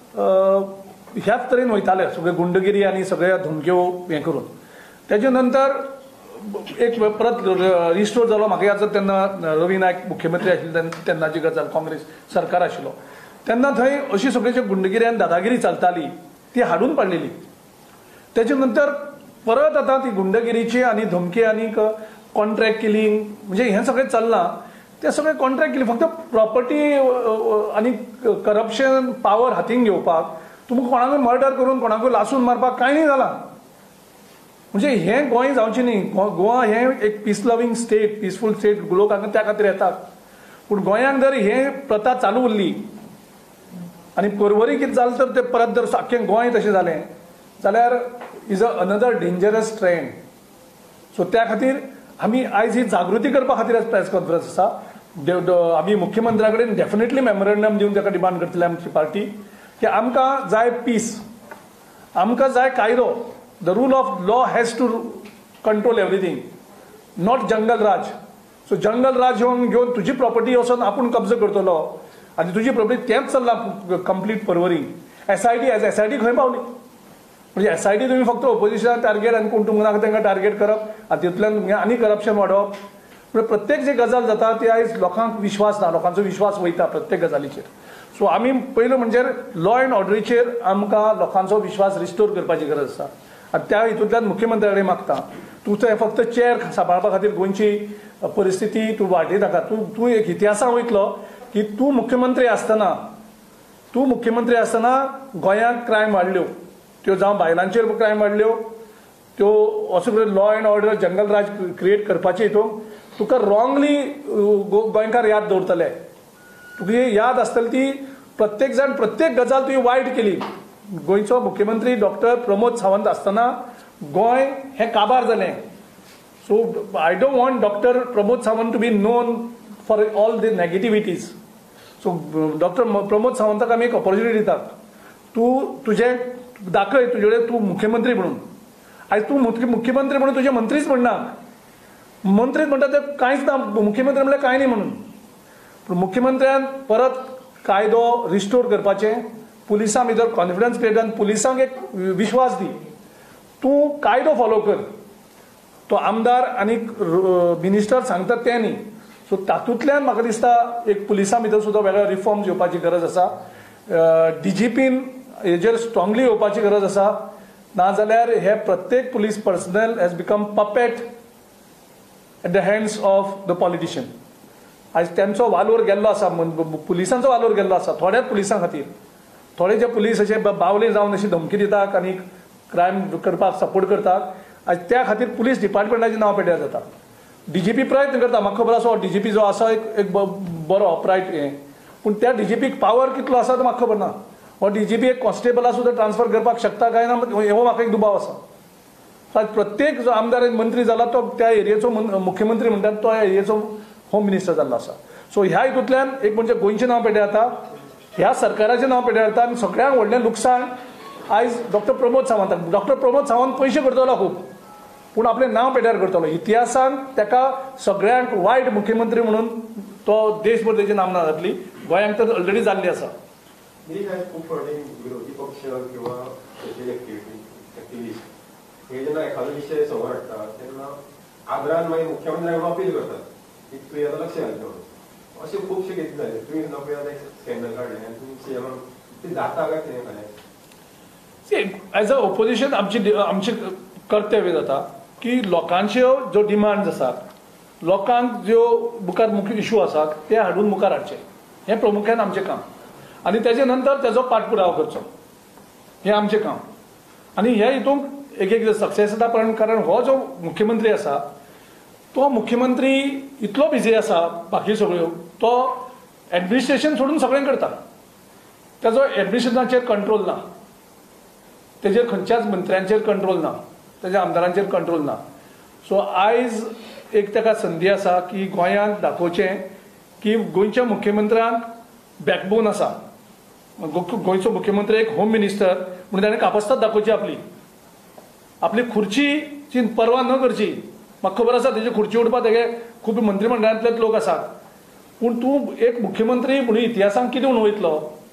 ह्याच तरेन वयताले सगळे गुंडगिरी आनी सगळ्या धमक्यो हें करून. तेजे नंतर एक परत रिस्टोर जालो. म्हाका याद जाता तेन्ना रवी नायक मुख्यमंत्री आशिल्लो तेन्नाची गजाल, काँग्रेस सरकार आशिल्लो तेन्ना थंय अशी सगळी जी गुंडगिरी आनी दादागिरी चलताली ती हाडून पाडलेली. तेजे नंतर परत आतां ती गुंडगिरीची आनी धमकी आनी कॉन्ट्रॅक्ट किलिंग म्हणजे हें सगळें चल्लां. ते सगळें कॉन्ट्रॅक्ट किलिंग फक्त प्रॉपर्टी आनी करप्शन पावर हातीन घेवपाक, तुमकां कोणाकूय मर्डर करून कोणाकूय लासून मारपाक कांय न्ही जालां. म्हणजे हें गोंय जावचें न्ही. गोवा हें एक peace loving state, peaceful state, लोक हांगा त्या खातीर येतात. पूण गोंयांत जर हें प्रथा चालू उरली आनी परवरी कितें जालें तर ते परत जर आख्खें गोंय तशें जालें जाल्यार is a another dangerous trend. So त्या खातीर आमी आयज ही जागृती करपा खातीर आज प्रेस कॉन्फरन्स आसा. आमी मुख्यमंत्र्या कडेन डेफिनेटली मेमोरंडम दिवन ताका डिमांड करतले आमची पार्टी की आमकां जाय पीस, आमकां जाय कायदो. The rule of law has to control everything, not jungle raj. So jungle raj घेवन घेवन तुजी प्रॉपर्टी वचून आपूण कब्ज करतलो आनी तुजी प्रॉपर्टी तेंच चल्लां complete Porvorim. SIT age SIT खंय पावली. म्हणजे एसआयटी तुमी फक्त ओपोजिशनाक टार्गेट आनी कोण तुमकां तांकां टार्गेट करप आनी तितूंतल्यान तुमगे आनी करप्शन वाडोवप. म्हणजे प्रत्येक जी गजाल जाता ती आयज लोकांक विश्वास ना, लोकांचो विश्वास वयता प्रत्येक गजालीचेर. सो आमी पयलो म्हणजे लॉ अँड ऑर्डरीचेर आमकां लोकांचो विश्वास रिस्टोर करपाची गरज आसा. आनी त्या हितूंतल्यान मुख्यमंत्र्या कडेन मागता तूं थंय फक्त चेअर सांबाळपा खातीर गोंयची परिस्थिती तूं वाडय नाका. तूं तूं एक इतिहासांत वयतलो की तूं मुख्यमंत्री आसतना तूं मुख्यमंत्री आसतना गोंयांत क्रायम वाडल्यो, त्यो जावं बायलांचेर क्रायम वाडल्यो, त्यो असो law and order jungle raj create करपाचे हितून तुका रॉंगली गोंयकार याद दवरतले. तुका याद आसतली ती प्रत्येक जाण प्रत्येक गजाल तुवें वायट केली. गोंयचो मुख्यमंत्री डॉक्टर प्रमोद सावंत आसतना गोंय हें काबार जालें. So I don't want doctor Pramod Sawant to be known for all the negativities. So doctor Pramod सावंताक आमी एक ऑपॉर्च्युनिटी दितात. तूं तुजें दाखय तुजे कडेन तूं मुख्यमंत्री म्हणून. आयज तूं मुख्यमंत्री म्हणून तुजे मंत्रीच म्हणना. मंत्रीच म्हणटा ते कांयच ना, मुख्यमंत्री म्हणल्यार कांय न्ही म्हणून. पूण मुख्यमंत्र्यान परत कायदो रिस्टोर करपाचें, पुलिसां भितर कॉन्फिडन्स क्रिएट जावन पुलिसांक एक विश्वास दी. तूं कायदो फॉलो कर. तो आमदार आनी मिनिस्टर सांगता तें न्ही. सो तातूंतल्यान म्हाका दिसता एक पुलिसां भितर सुद्दां वेगळो रिफॉर्म्स येवपाची गरज आसा. डीजीपीन हेजेर स्ट्रॉंगली येवपाची गरज आसा. नाजाल्यार हे प्रत्येक police personnel has become puppet at the hands of the politician. आयज तेंचो वालोर गेल्लो आसा, पुलिसांचो वालोर गेल्लो आसा थोड्याच पुलिसां खातीर. थोडे जे पुलीस अशे बावले जावन अशी धमकी दितात आनी क्रायम करपाक सपोर्ट करतात, आयज त्या खातीर पुलीस डिपार्टमेंटाचें नांव पेड्यार जाता. डीजीपी प्रयत्न करता, म्हाका खबर आसा डीजीपी जो आसा एक एक बरो ऑपरायट हें, पूण त्या डीजीपीक पावर कितलो आसा तो म्हाका खबर ना. हो डीजीपी एक कॉन्स्टेबला सुद्दां ट्रान्सफर करपाक शकता काय ना हो म्हाका एक दुबाव आसा. आज प्रत्येक जो आमदार मंत्री जाला तो त्या एरियेचो मुख्यमंत्री म्हणटात तो ह्या एरियेचो होम मिनिस्टर जाल्लो आसा. सो ह्या हितूंतल्यान एक म्हणजे गोंयचें नांव पेड्यार जाता, ह्या सरकाराचें नांव पेड्यार जाता आनी सगळ्यांक व्हडलें लुकसाण आयज डॉक्टर प्रमोद सावंताक. डॉक्टर प्रमोद सावंत पयशे करतलो खूब, पूण आपलें नांव पेड्यार करतलो. इतिहासान ताका सगळ्यांक वायट मुख्यमंत्री म्हणून तो देशभर तेची नामना जातली. गोंयांक तर ऑलरेडी जाल्ली आसा. खूब फावटी विरोधी पक्ष किंवा सोशल एक्टिविस्ट हे जेन्ना एखादो विशय समोर हाडटा तेन्ना आग्रान मागीर मुख्यमंत्र्यांक अपील करतात की तुवें आतां लक्ष घालचें म्हणून. अशें खुबशे केसी जाले. तुवें सुद्दां पळय आतां स्कॅन्डल काडलें आनी तुमी सीएमान तें जाता काय कितें फाल्यां? एज अ ओपोजिशन आमची आमचें कर्तव्य जाता की लोकांच्यो ज्यो डिमांड्स आसात, लोकांक ज्यो मुखार मुख्य इशू आसात ते हाडून मुखार हाडचे. हें प्रमुख्यान आमचें काम. आनी तेजे नंतर तेजो पाठपुरावो करचो, हें आमचें काम. आनी हे हितूंक एक एक सक्सेस जाता. पण कारण हो जो मुख्यमंत्री आसा तो मुख्यमंत्री इतलो बिजी आसा, बाकी सगळ्यो तो एडमिनिस्ट्रेशन सोडून सगळें करता. तेजो एडमिनिस्ट्रेशनाचेर कंट्रोल ना, तेजेर खंयच्याच मंत्र्यांचेर कंट्रोल ना, तेज्या आमदारांचेर कंट्रोल ना. सो आयज एक ताका संदी आसा की गोंयांक दाखोवचें की गोंयच्या मुख्यमंत्र्याक बॅकबोन आसा. गोंयचो मुख्यमंत्री एक होम मिनिस्टर म्हणून ताणें कापस्ताद दाखोवची आपली आपली खुर्चीची पर्वा न करची. म्हाका खबर आसा तेजी खुर्ची उडपाक तेगे खूब मंत्रिमंडळांतलेच लोक आसात. पूण तूं एक मुख्यमंत्री म्हणून इतिहासांत कितें म्हणून वयतलो?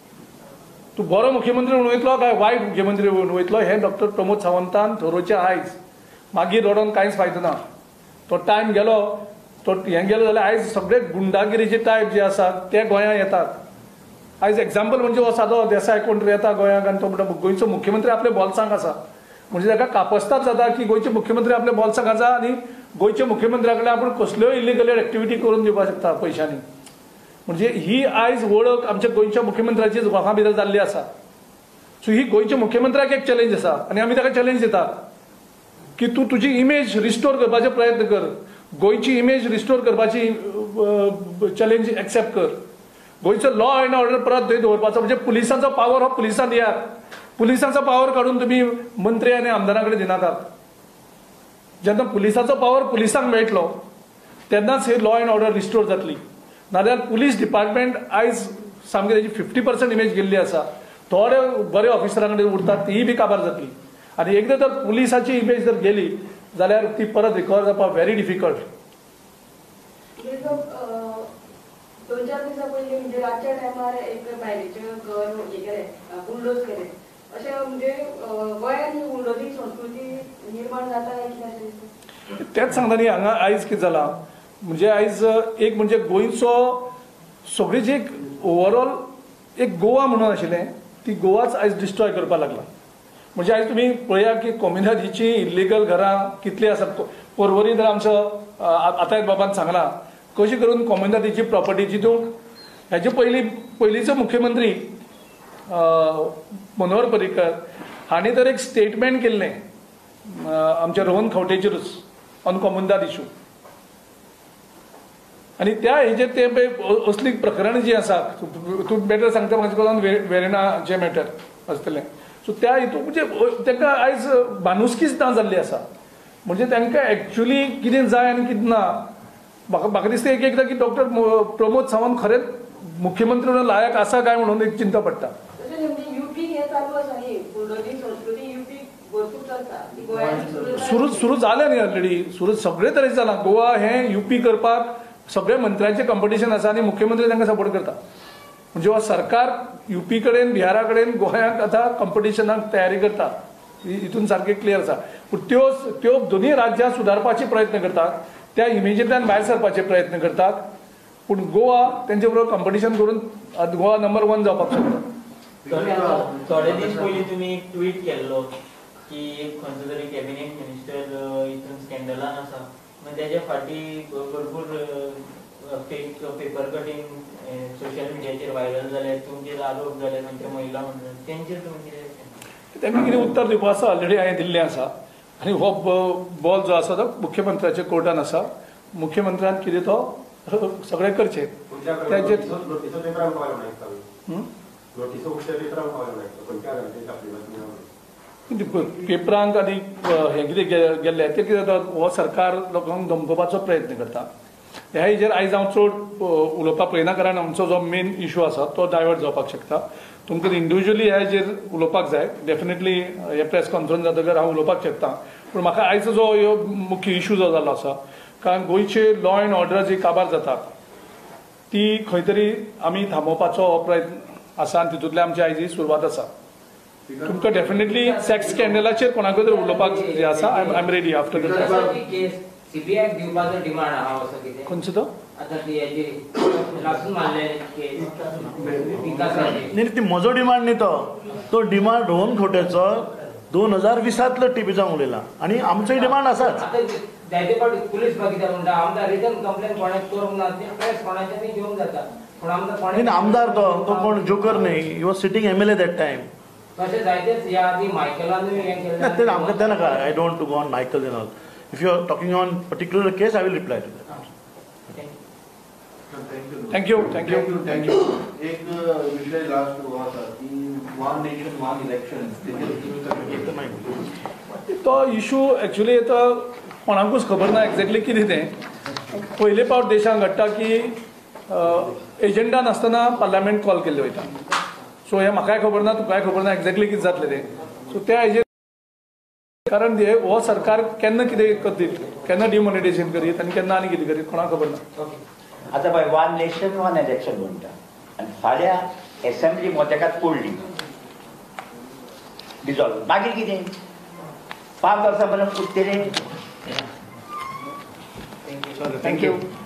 तूं बरो मुख्यमंत्री म्हणून वयतलो काय वायट मुख्यमंत्री म्हणून वयतलो हें डॉक्टर प्रमोद सावंतान थारोवचें आयज. मागीर रडोन कांयच फायदो ना. तो टायम गेलो, तो हें गेलो जाल्यार आयज सगळे गुंडागिरीचे टायप जे आसात ते गोंयांत येतात. आयज एक्झाम्पल म्हणजे हो सादो देसाय कोण तरी येता गोंयांक आनी तो म्हणटा गोंयचो मुख्यमंत्री आपल्या बॉल्सांक आसा. म्हणजे ताका कापस्ताद जाता की गोंयचे मुख्यमंत्री आपल्या बॉल्सांक आसा आनी गोंयच्या मुख्यमंत्र्या कडल्यान आपूण कसल्योय इलिगल एक्टिविटी करून दिवपाक शकता पयशांनी. म्हणजे ही आयज वळख आमच्या गोंयच्या मुख्यमंत्र्याची लोकां भितर जाल्ली आसा. सो ही गोंयच्या मुख्यमंत्र्याक एक चॅलेंज आसा आनी आमी ताका चॅलेंज दितात की तूं तुजी इमेज रिस्टोर करपाचो प्रयत्न कर. गोंयची इमेज रिस्टोर करपाची चॅलेंज एक्सेप्ट कर. गोंयचो लॉ एंड ऑर्डर परत थंय दवरपाचो. म्हणजे पुलिसांचो पावर हो पुलिसांक दियात. पुलिसांचो पावर काडून तुमी मंत्री आनी आमदारां कडेन दिनाकात. जेन्ना पुलिसांचो पावर पुलिसांक मेळटलो तेन्नाच ही लॉ एंड ऑर्डर रिस्टोर जातली. नाजाल्यार पुलीस डिपार्टमेंट आयज सामकी तेजी फिफ्टी पर्संट इमेज गेल्ली आसा. थोडे बरे ऑफिसरां कडेन उरतात तीय बी काबार जातली. आनी एकदां जर पुलिसाची इमेज जर गेली जाल्यार ती परत रिकवर जावपाक व्हेरी डिफिकल्ट. दोन चार दिसा पयलीं म्हणजे रातच्या टायमार एक बायलेचें घर हे केलें, बुलडोज केलें. अशें म्हणजे गोंयांत ही बुलडोजींग संस्कृती निर्माण जाता काय कितें? तेच सांगता न्ही हांगा आयज कितें जालां म्हणजे आयज एक म्हणजे गोंयचो सगळी जी ओवरऑल एक गोवा म्हणून आशिल्लें ती गोवाच आयज डिस्ट्रॉय करपाक लागला. म्हणजे आयज तुमी पळया की कॉम्युनिटीची इल्लिगल घरां कितली आसात. परवरी जर आमचो आतांच बाबान सांगलां कशी करून कॉम्युनिटीची प्रॉपर्टीची तूं हेजे पयलीं पयलींचो मुख्यमंत्री मनोहर पर्रीकर हांणी तर एक स्टेटमेंट केल्लें आमच्या रोहन खंवटेचेरूच ऑन कॉम्युनिटी इशू. आनी त्या हेजेर ते पळय असली प्रकरणां जी आसा तूं बेटर सांगता म्हाजे कोलान वेरेनाचें मॅटर आसतलें सो त्या हितून म्हणजे तांकां आयज माणुसकीच ना जाल्ली आसा म्हणजे तांकां एक्चुली कितें जाय आनी कितें ना म्हाका म्हाका दिसता एक एकदां की डॉक्टर प्रमोद सावंत खरेंच मुख्यमंत्री म्हणून लायक आसा काय म्हणून एक चिंता पडटा. सुरू सुरू जालें न्ही ऑलरेडी सुरू सगळे तरेचे जालां. गोवा हें युपी करपाक सगळे मंत्र्यांचें कॉम्पिटिशन आसा आनी मुख्यमंत्री तांकां सपोर्ट करता. म्हणजे हो सरकार युपी कडेन बिहारा कडेन गोंयांत आतां कॉम्पिटिशनाक तयारी करता हितून सारकें क्लियर आसा. पूण त्यो त्यो दोनूय राज्यां सुदारपाचे प्रयत्न करतात त्या इमेजींतल्यान भायर सरपाचे प्रयत्न करतात पूण गोवा तेंचे बरोबर कॉम्पिटिशन करून गोवा नंबर वन जावपाक शकता. थोडे दीस पयलीं तुमी एक ट्वीट केल्लो की खंयचो तरी कॅबिनेट मिनिस्टर हितून स्कॅन्डलान आसा मागीर तेजे फाटीं भरपूर फेक पेपर कटींग सोशल मिडियाचेर व्हायरल जाले तुमचेर आरोप जाले खंयच्या महिला मंडळान तेंचेर तुमी कितें तेंका कितें उत्तर दिवपाक आसा ऑलरेडी हांवें दिल्लें आसा आनी हो बॉल जो आसा तो मुख्यमंत्र्याच्या कोर्टान आसा. मुख्यमंत्र्यान कितें तो सगळें करचें तेजेर पेपरांक आनी हें कितें गेल्लें तें कितें जाता हो सरकार लोकांक धमकोवपाचो प्रयत्न करता. ह्या हेजेर आयज हांव चड उलोवपाक पळयना कारण आमचो जो मेन इशू आसा तो डायवर्ट जावपाक शकता. तुमकां इंडिव्हिज्युअली ह्या हेजेर उलोवपाक जाय डेफिनेटली हे प्रेस कॉन्फरन्स जातकीर हांव उलोवपाक शकता पूण म्हाका आयचो जो ह्यो मुख्य इशू जो जाल्लो आसा कारण गोंयचे लॉ एंड ऑर्डर जी काबार जातात ती खंय तरी आमी थांबोवपाचो हो प्रयत्न आसा आनी तितूंतल्यान आमची आयज ही सुरवात आसा. तुमकां डेफिनेटली सेक्स स्कॅन्डलाचेर कोणाकय तरी उलोवपाक जे आसा I am ready after the CBI दिवपाचो डिमांड आहा असो कितें खंयचो तो आतां ती हेजी लासून मारले नाही ती म्हजो डिमांड न्ही तो तो डिमांड रोहन खोटेचो दोन हजार विसांतलो टीव्ही जावन उलयला आनी आमचोय डिमांड आसाच. जायते फावटी पुलीस कितें म्हणटा आमदार रिटर्न कंप्लेन कोणें करूंक ना प्रेस कोणाच्यानी घेवंक जाता पूण आमदार कोणें आमदार तो तो कोण जोकर न्ही he was sitting M L A that time. तशें जायतेच ह्या आदी मायकलानूय हें केलें तें आमकां तें नाका I don't to go on Michael and all. If you are talking on particular case I will reply to that. Thank you thank you thank you. एक विषय लास्ट हो आसा की वन नेशन वन इलेक्शन तो इशू एक्चुअली तो कोणाकूच खबर ना एक्झॅक्टली कितें तें. पयले फावट देशांत घडटा की एजंडा नासतना पार्लमेंट कॉल केल्ले वयता सो हें म्हाकाय खबर ना तुकाय खबर ना एक्झॅक्टली कितें जातलें तें. सो त्या हेजेर कारण हो सरकार केन्ना कितें करत केन्ना डिमॉनिटायझेशन करीत आनी केन्ना आनी कितें करीत कोणाक खबर ना. आतां पळय वन नेशन वन इलेक्शन म्हणटा आनी फाल्यां एसेंब्ली मोतेकात पडली डिजॉल्व मागीर कितें पांच वर्सां पर्यंत उरतलें. थँक्यू.